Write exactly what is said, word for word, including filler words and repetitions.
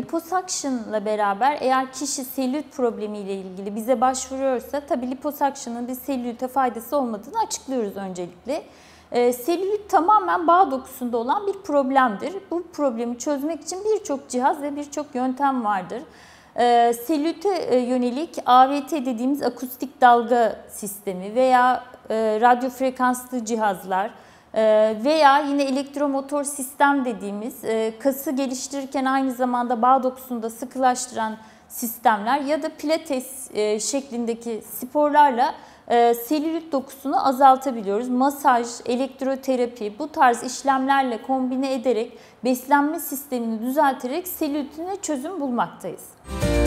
liposuction'la beraber eğer kişi selülit problemiyle ilgili bize başvuruyorsa tabii liposuction'ın bir selülite faydası olmadığını açıklıyoruz öncelikle. E, selülit tamamen bağ dokusunda olan bir problemdir. Bu problemi çözmek için birçok cihaz ve birçok yöntem vardır. E, selülite yönelik A V T dediğimiz akustik dalga sistemi veya e, radyo frekanslı cihazlar veya yine elektromotor sistem dediğimiz kası geliştirirken aynı zamanda bağ dokusunu da sıkılaştıran sistemler ya da pilates şeklindeki sporlarla selülit dokusunu azaltabiliyoruz. Masaj, elektroterapi bu tarz işlemlerle kombine ederek beslenme sistemini düzelterek selülitine çözüm bulmaktayız.